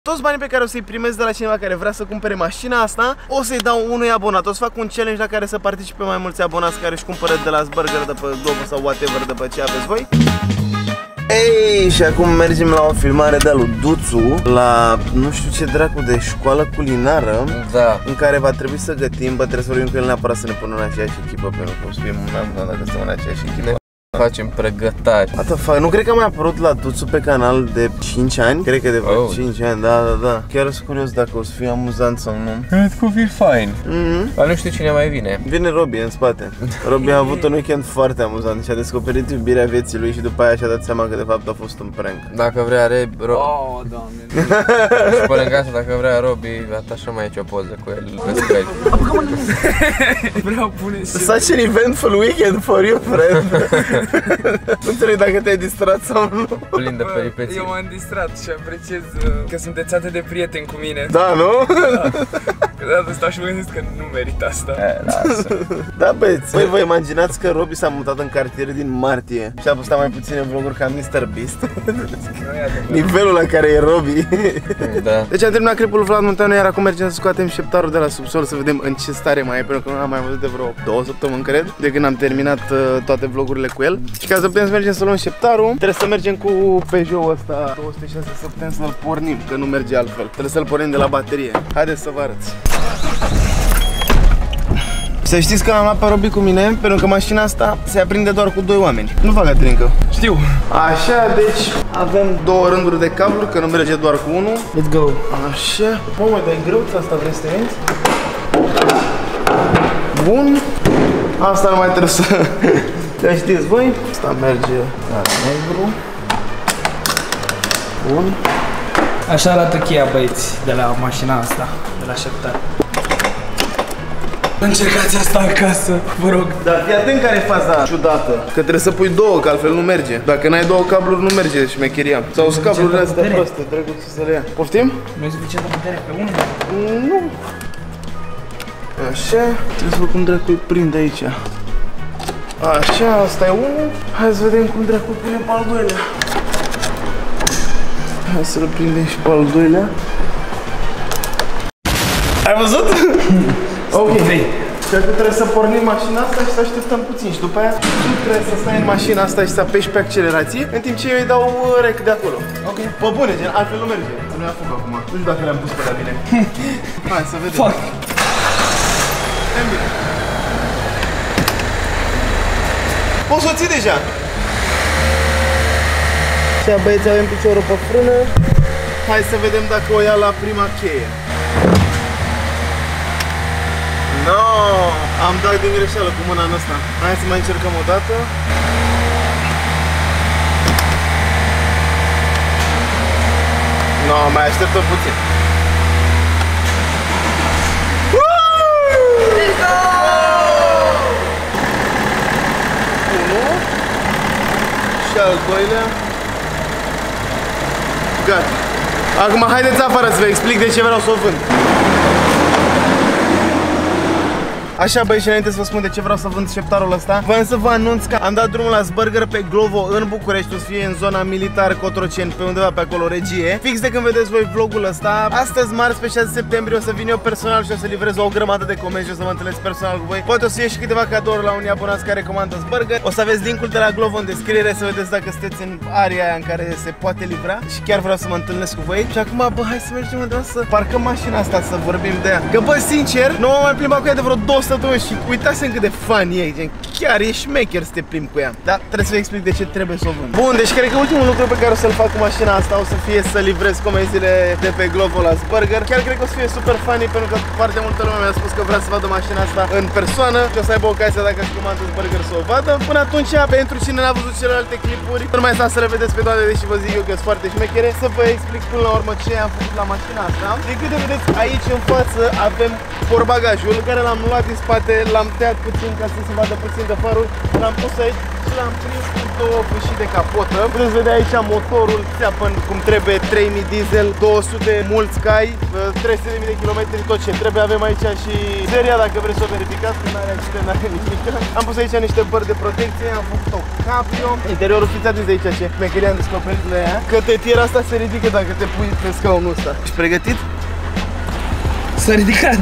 Toți banii pe care o să-i primesc de la cineva care vrea să cumpere mașina asta, o să-i dau unui abonat. O să fac un challenge la care să participe mai mulți abonați care își cumpără de la Burger, de pe Glovo sau whatever, de pe ce aveți voi. Ei, și acum mergem la o filmare de-a lui Duțu, la nu știu ce dracu de școală culinară, da, în care va trebui să gătim, bă, trebuie să vorbim cu el neapărat să ne punem în aceeași echipă, pentru că o să fie mult mai bun dacă stăm în aceeași echipă. Facem pregătari. Nu cred că a mai apărut la Duțu pe canal de 5 ani. Cred că de 5 ani, da. Chiar sunt curios dacă o să fie amuzant sau nu. Cred că o fi fain. Dar nu știu cine mai vine. Vine Robi în spate. Robi a avut un weekend foarte amuzant și a descoperit iubirea vieții lui și după aia și-a dat seama că de fapt a fost un prank. Dacă vrea Oh, Doamne. Și până în casă, dacă vrea Robi, atașăm aici o poză cu el pe Skype. Vreau pune și Such an eventful weekend for you, friend. Nu înțeleg dacă te-ai distrat sau nu. Plin de peripeții. Eu m-am distrat și apreciez că sunteți atât de prieteni cu mine. Da, nu? Câteodată stau și mă gândesc că nu merită asta. Lasă. Da, băieți. Voi vă imaginați că Robi s-a mutat în cartier din martie și a postat mai puține vloguri ca Mr. Beast? Nivelul la care e Robi. Da. Deci am terminat clipul Vlad Munteanu, iar acum mergem să scoatem șeptarul de la subsol să vedem în ce stare mai e, pentru că nu l-am mai văzut de vreo 2 săptămâni, cred, de când am terminat toate vlogurile cu el. Și ca să putem să mergem să luăm șeptarul, trebuie să mergem cu Peugeot ăsta 206 să putem să-l pornim, că nu merge altfel. Trebuie să-l pornim de la baterie. Haideți să vă arăt. Să știți că l-am luat pe Robi cu mine, pentru că mașina asta se aprinde doar cu 2 oameni. Nu fac Catrinca. Știu. Așa, deci avem 2 rânduri de cabluri, că nu merge doar cu unul. Let's go. Așa. Mamă, dar e greu asta, vrei să te vinzi? Bun. Asta nu mai trebuie să... Te știți voi? Asta merge la negru. Bun. Așa arată cheia, băieți, de la mașina asta, de la șeptar. Încercați asta acasă, vă rog. Dar fii atent care e faza ciudată. Că trebuie să pui 2, că altfel nu merge. Dacă n-ai 2 cabluri, nu merge șmecheria. Sau sunt cablurile astea proste, drăguț să le ia. Poftim? Nu e suficient de putere pe unul? Nu. Așa. Trebuie să văd cum dracu-i prinde aici. Așa, asta e unul. Hai să vedem cum dracu punem pe al doilea. Hai să-l prindem și pe al doilea. Ai văzut? Ok. Cred că trebuie să pornim mașina asta și să așteptăm puțin. Și după aia tu trebuie să stai în mașina asta și să apeși pe accelerație, în timp ce eu îi dau rec de acolo. Ok. Pe bune, gen, altfel nu merge. Nu i-a făcut acum. Nu știu dacă le-am pus pe la bine. Hai să vedem. Fuck. Stai bine. Poți să o ții deja. Așa, băieți, avem piciorul pe frână. Hai să vedem dacă o ia la prima cheie. No, am dat din greșeală cu mâna în ăsta. Hai să mai încercăm o dată. No, mai așteptăm puțin. Unul. Și al doilea. Gata. Acum haideți afară să vă explic de ce vreau să o vând. Așa, băi, și înainte să vă spun de ce vreau să vând șeptarul ăsta, voiam să vă anunț că am dat drumul la Burger pe Glovo în București, o să fie în zona militar Cotroceni, pe undeva pe acolo, Regie. Fix de când vedeți voi vlogul ăsta, astăzi, marți, pe 6 septembrie, o să vin eu personal și o să livrez o grămadă de comenzi și o să mă întâlnesc personal cu voi. Poate o să fie și câteva cadouri la unii abonați care comandă Burger. O să aveți linkul de la Glovo în descriere să vedeți dacă sunteți în area aia în care se poate livra. Și chiar vreau să mă întâlnesc cu voi. Și acum, bă, hai să mergem undeva să parcăm mașina asta, să vorbim de ea. Că, bă, sincer, nu m-am mai plimbat cu ea de vreo 2 săptămâni și uitați-mi cât de fan e, gen, chiar e șmecher să te plimbi cu ea. Dar trebuie să vă explic de ce trebuie să o vând. Bun, deci cred că ultimul lucru pe care o să-l fac cu mașina asta o să fie să livrez comenzile de pe Glovo la Burger. Chiar cred că o să fie super funny, pentru că foarte multă lume mi-a spus că vrea să vadă mașina asta în persoană și o să aibă ocazia, dacă își comandă Burger, să o vadă. Până atunci, pentru cine n-a văzut celelalte clipuri, nu mai stați să le vedeți pe toate, deși vă zic eu că sunt foarte șmechere, să vă explic până la urmă ce am făcut la mașina asta. De câte vedeți aici în față avem portbagajul, care l-am luat din spate, l-am tăiat puțin ca să se vadă puțin de faruri, l-am pus aici și l-am prins cu două fâșii de capotă. Puteți vedea aici motorul, țeapă cum trebuie, 3000 diesel, 200 mulți cai, 300.000 de kilometri, tot ce trebuie. Avem aici și seria, dacă vreți să o verificați, că n-are accident, n-are nimic. Am pus aici niște bări de protecție, am făcut o cabrio. Interiorul, fiți atenți de aici ce mecherie am descoperit la ea, că tetiera asta se ridică dacă te pui pe scaunul ăsta. Ești pregătit? S-a ridicat.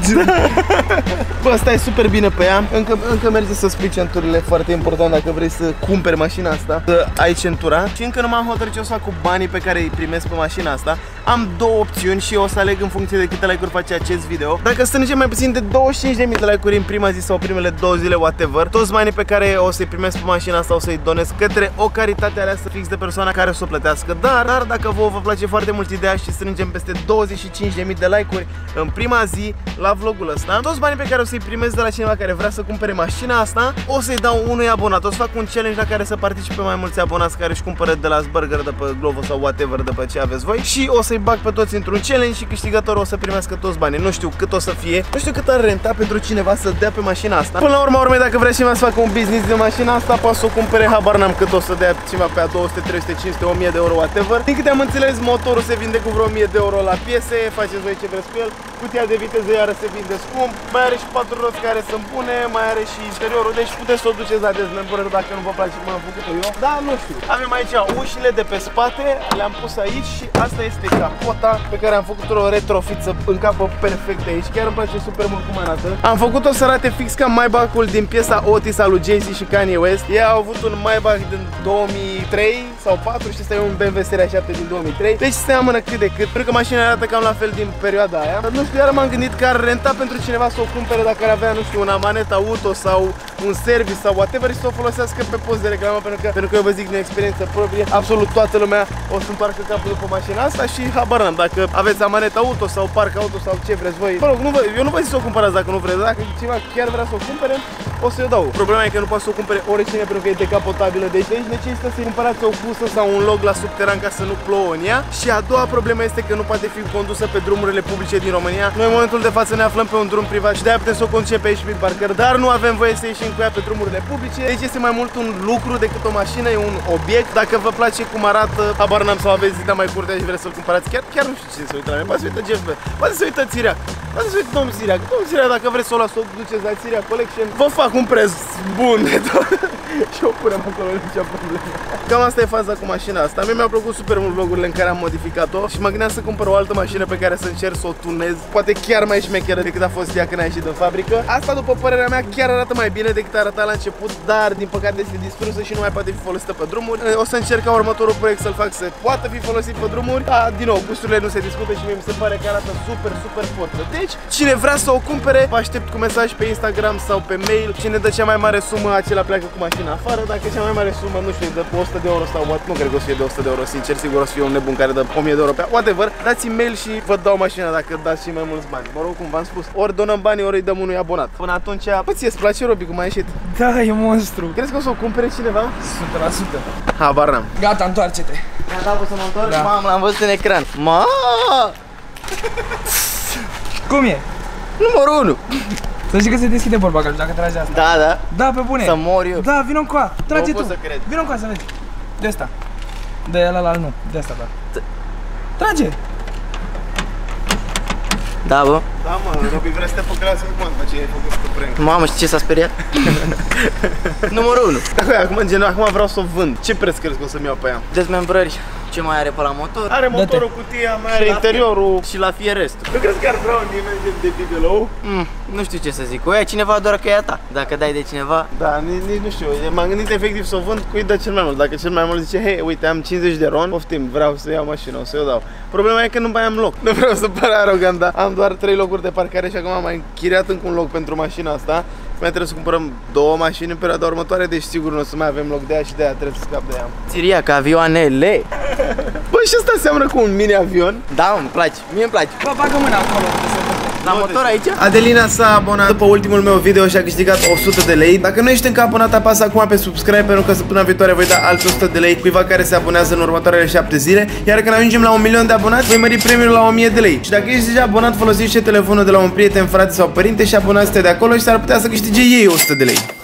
Bă, stai super bine pe ea. Încă merge să spui centurile, foarte important dacă vrei să cumperi mașina asta, să ai centura. Și încă nu m-am hotărât ce o să fac cu banii pe care îi primesc pe mașina asta. Am două opțiuni și o să aleg în funcție de câte like-uri face acest video. Dacă strângem mai puțin de 25.000 de like-uri în prima zi sau primele 2 zile, whatever, toți banii pe care o să-i primesc pe mașina asta o să-i donez către o caritate aleasă fix de persoana care o să o plătească. Dar dacă vă place foarte mult ideea și strângem peste 25.000 de like-uri în prima zi la vlogul ăsta, toți banii pe care o să-i primesc de la cineva care vrea să cumpere mașina asta, o să-i dau unui abonat. O să fac un challenge la care să participe mai mulți abonați care își cumpără de la Burger, de pe Glovo sau whatever, de pe ce aveți voi, și o să-i bag pe toți într-un challenge și câștigătorul o să primească toți banii. Nu știu cât o să fie, nu știu cât ar renta pentru cineva să dea pe mașina asta. Până la urmă, dacă vrea cineva să facă un business de mașina asta, poate să o cumpere, habar n-am cât o să dea cineva pe a 200, 300, 500, 1000 de euro, whatever. Din câte am înțeles, motorul se vinde cu vreo 1000 de euro la piese, faceți voi ce vreți cu el. Cutia de viteză iară se vinde scump, mai are și 4 roți care sunt bune, mai are și interiorul, deci puteți să o duceți la dezmembrări dacă nu vă place cum am făcut-o eu. Da, nu știu. Avem aici ușile de pe spate, le-am pus aici și asta este capota pe care am făcut-o retrofit să încapă perfect aici. Chiar îmi place super mult cum arată. Am făcut-o să arate fix ca Maybach-ul din piesa Otis a lui Jay-Z și Kanye West. Ei au avut un Maybach din 2003 sau 4 și ăsta e un BMW Seria 7 din 2003. Deci seamănă cât de cât, pentru că mașina arată cam la fel din perioada aia. Nu știu, iar m-am gândit că ar renta pentru cineva să o cumpere dacă ar avea, nu știu, un amanet auto sau un service sau whatever și să o folosească pe post de reclamă, pentru că eu vă zic din experiență proprie, absolut toată lumea o să întoarcă capul după mașina asta și habar n-am, dacă aveți amanet auto sau parc auto sau ce vreți voi. Mă rog, eu nu vă zic să o cumpărați dacă nu vreți, dacă cineva chiar vrea să o cumpere, o să-i dau. Problema e că nu poate să o cumpere oricine pentru că e decapotabilă, deci necesită să-i cumpărați o cusă sau un loc la subteran ca să nu plouă în ea. Și a doua problemă este că nu poate fi condusă pe drumurile publice din România. Noi în momentul de față ne aflăm pe un drum privat și de-aia putem să o conducem pe aici pe Parker, dar nu avem voie să ieșim cu ea pe drumurile publice. Deci este mai mult un lucru decât o mașină, e un obiect. Dacă vă place cum arată, habar n-am, sau aveți zida mai curte și vreți să-l cumpărați, chiar nu știu cine se uită la mine. Poate se uită Jeff Bezos, poate se uită Țiriac, poate se uită domnul Țiriac. Domnul Țiriac, dacă vreți să o las, o duceți la Țiriac Collection, vă fac un preț bun de tot. Și o punem acolo, nicio problemă. Cam asta e faza cu mașina asta. Mie mi-au plăcut super mult vlogurile în care am modificat-o și mă gândeam să cumpăr o altă mașină pe care să încerc să o tunez, poate chiar mai șmecheră decât a fost ea când a ieșit din fabrică. Asta, după părerea mea, chiar arată mai bine decât arăta la început, dar din păcate este distrusă și nu mai poate fi folosită pe drumuri. O să încerc ca următorul proiect să-l fac să poată fi folosit pe drumuri. Din nou, gusturile nu se discută și mie mi se pare că arată super forță. Deci, cine vrea să o cumpere, vă aștept cu mesaj pe Instagram sau pe mail. Cine dă cea mai mare sumă, acela pleacă cu mașina afară. Dacă cea mai mare sumă, nu știu, de 100 de euro sau what, nu cred că o să fie de 100 de euro, sincer, sigur o să fie un nebun care dă 1000 de euro pe whatever. Dați-mi mail și vă dau mașina dacă dați și mai mulți bani. Mă rog, cum v-am spus, ori donăm banii, ori îi dăm unui abonat. Până atunci, bă, ție-ți place, Robi, cum a ieșit? Da, e monstru. Crezi că o să o cumpere cineva? 100%. Habar n-am. Gata, întoarce-te. Gata, o să mă întorc? Da. Mamă, l-am văzut în ecran. Cum e? Numărul 1. Să știi că se deschide portbagajul dacă tragi asta. Da, da. Da, pe bune. Să mor eu. Da, vino încoa. Trage nu tu. pot să cred. Vino încoa să vezi. De asta. De ăla nu, de asta doar. Trage. Da, bă. Da, mă, Robi vrea să te păcălească acum după ce ai făcut cu prank. Mamă, știi ce s-a speriat? Numărul 1. Acum vreau să o vând. Ce preț crezi că o să-mi iau pe ea? Dezmembrări. Ce mai are pe la motor? Are motorul, cutia, mai are interiorul. Și la fie restul. Nu crezi că ar vrea un nimeni de Bigelow? Nu știu ce să zic. O ia cineva doar că e a ta. Dacă dai de cineva. Da, nici nu știu. M-am gândit efectiv să o vând, cui dă cel mai mult. Dacă cel mai mult zice, hei, uite, am 50 de ron, poftim, vreau să iau mașină, o să o dau. Problema e că nu mai am loc. Nu vreau să par arogant, dar am doar 3 locuri de parcare și acum am mai închiriat încă un loc pentru mașina asta. Mai trebuie să cumpărăm 2 mașini în perioada următoare, deci sigur nu o să mai avem loc de ea și de aia trebuie să scap de ea. Țiriac, avioanele. Băi, și asta seamănă cu un mini avion. Da, îmi place. Mie îmi place. Bă, bagă mâna acolo. La motor aici? Adelina s-a abonat după ultimul meu video și a câștigat 100 de lei. Dacă nu ești încă abonat, apasă acum pe subscribe, pentru că săptămâna viitoare voi da alți 100 de lei cuiva care se abonează în următoarele 7 zile. Iar când ajungem la 1.000.000 de abonați, voi mări premiul la 1000 de lei. Și dacă ești deja abonat, folosește telefonul de la un prieten, frate sau părinte și abonați-te de acolo și s-ar putea să câștige ei 100 de lei.